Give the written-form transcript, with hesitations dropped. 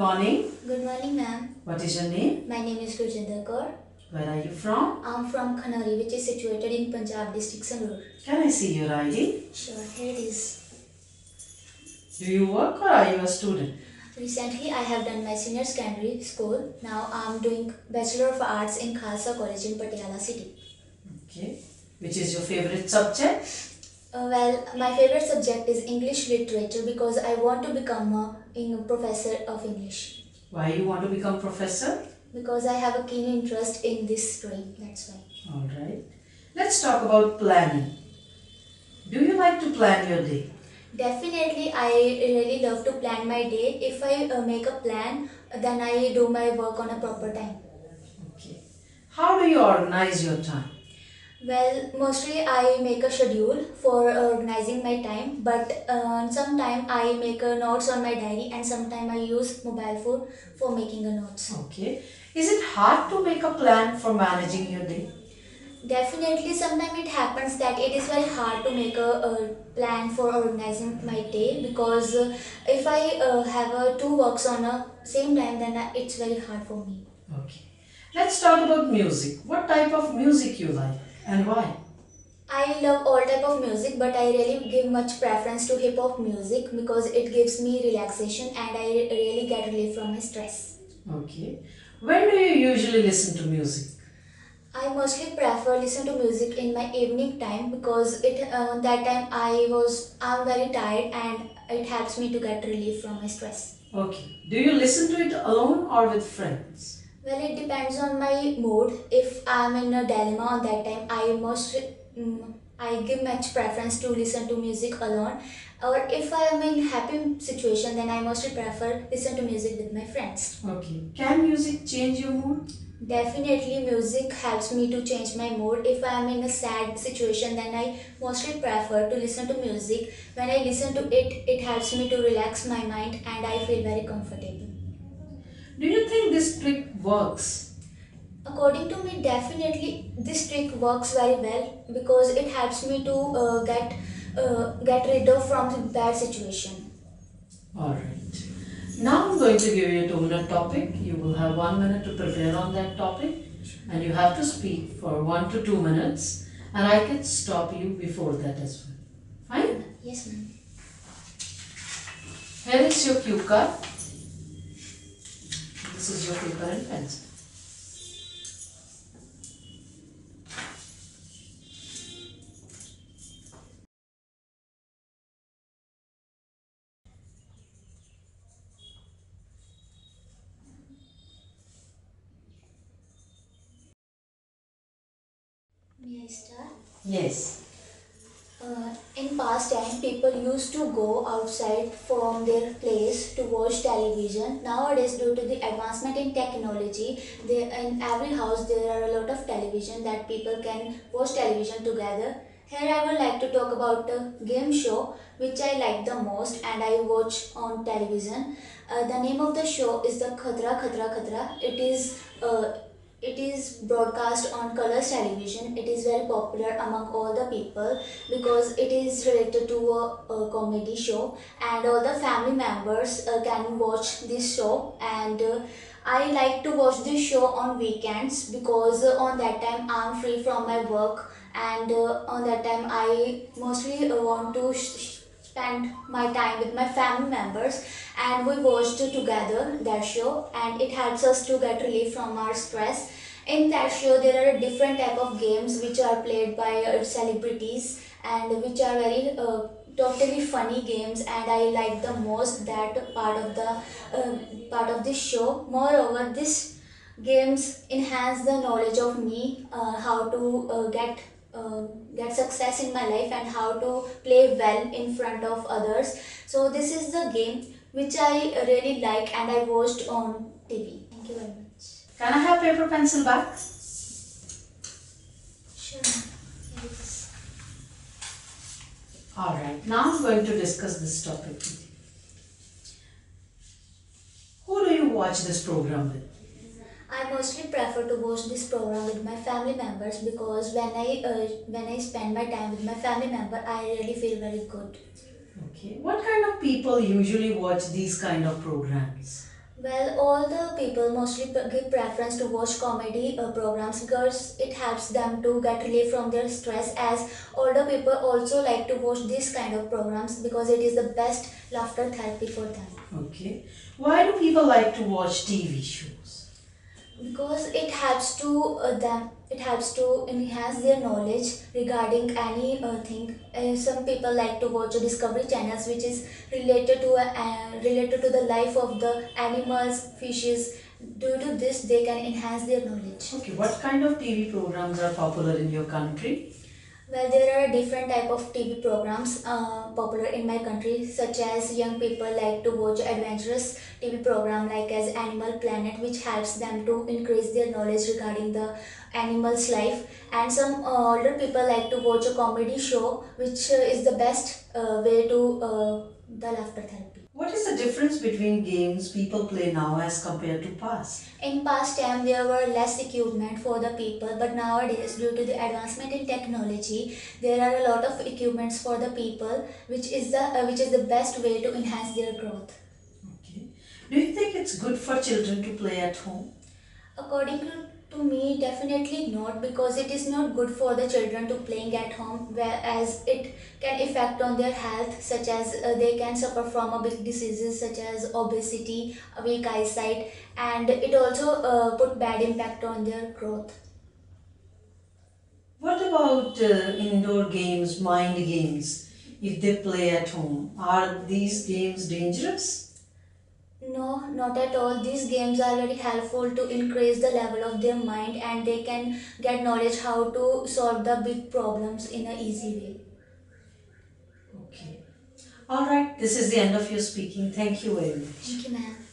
morning. Good morning, ma'am. What is your name? My name is Rujinder Kaur. Where are you from? I'm from Khanori, which is situated in Punjab district, Sangrur. Can I see your ID? Sure, here it is. Do you work or are you a student? Recently, I have done my senior secondary school. Now I'm doing Bachelor of Arts in Khalsa College in Patiala City. Okay. Which is your favorite subject? Well, my favorite subject is English literature because I want to become a professor of English. Why you want to become professor? Because I have a keen interest in this stream, that's why. Alright. Let's talk about planning. Do you like to plan your day? Definitely, I really love to plan my day. If I make a plan, then I do my work on a proper time. Okay. How do you organize your time? Well, mostly I make a schedule for organizing my time, but sometimes I make notes on my diary and sometimes I use mobile phone for making a notes. Okay. Is it hard to make a plan for managing your day? Definitely, sometimes it happens that it is very hard to make a plan for organizing my day because if I have two works on a same time, then it's very hard for me. Okay. Let's talk about music. What type of music you like and why? I love all type of music, but I really give much preference to hip hop music because it gives me relaxation and I really get relief from my stress. Okay. When do you usually listen to music? I mostly prefer listen to music in my evening time because that time I'm very tired and it helps me to get relief from my stress. Okay. Do you listen to it alone or with friends? Well, it depends on my mood. If I'm in a dilemma on that time, I give much preference to listen to music alone. Or if I am in happy situation, then I mostly prefer listen to music with my friends. Okay. Can music change your mood? Definitely, music helps me to change my mood. If I am in a sad situation, then I mostly prefer to listen to music. When I listen to it, it helps me to relax my mind and I feel very comfortable. Do you think this trick works? According to me, definitely this trick works very well because it helps me to get rid of from the bad situation. Alright. Now I'm going to give you a 2-minute topic. You will have 1 minute to prepare on that topic and you have to speak for 1 to 2 minutes and I can stop you before that as well. Fine? Yes, ma'am. Here is your cue card. This is your paper and pencil. May I start? Yes. In past time, people used to go outside from their place to watch television. Nowadays, due to the advancement in technology, in every house there are a lot of television that people can watch television together. Here I would like to talk about a game show which I like the most and I watch on television. The name of the show is the Khatra Khatra Khatra. It is broadcast on Colors Television. It is very popular among all the people because it is related to a comedy show and all the family members can watch this show and I like to watch this show on weekends because on that time I am free from my work and on that time I mostly want to spend my time with my family members and we watched together that show and it helps us to get relief from our stress. In that show there are different type of games which are played by celebrities and which are very totally funny games and I like the most that part of this show. Moreover, this games enhance the knowledge of me how to get success in my life and how to play well in front of others. So this is the game which I really like and I watched on TV. Thank you very much. Can I have paper pencil back? Sure. Here it is. Alright, now I'm going to discuss this topic with you. Who do you watch this program with? I mostly prefer to watch this program with my family members because when I spend my time with my family member, I really feel very good. Okay, what kind of people usually watch these kind of programs? Well, all the people mostly give preference to watch comedy programs because it helps them to get relief from their stress. As older people also like to watch this kind of programs because it is the best laughter therapy for them. Okay. Why do people like to watch TV shows? Because it helps to enhance their knowledge regarding any thing. Some people like to watch discovery channels which is related to the life of the animals, fishes. Due to this they can enhance their knowledge. Okay, what kind of TV programs are popular in your country? Well, there are different type of TV programs popular in my country, such as young people like to watch adventurous TV program like as Animal Planet, which helps them to increase their knowledge regarding the animal's life, and some older people like to watch a comedy show, which is the best way to the laughter therapy. What is the difference between games people play now as compared to past? In past time, there were less equipment for the people, but nowadays, due to the advancement in technology, there are a lot of equipments for the people, which is the best way to enhance their growth. Okay. Do you think it's good for children to play at home? According to me, definitely not, because it is not good for the children to playing at home, whereas it can affect on their health, such as they can suffer from a big diseases such as obesity, a weak eyesight, and it also put bad impact on their growth. What about indoor games, mind games, if they play at home? Are these games dangerous? No, not at all. These games are very helpful to increase the level of their mind, and they can get knowledge how to solve the big problems in a easy way. Okay. All right, this is the end of your speaking. Thank you very much. Thank you, ma'am.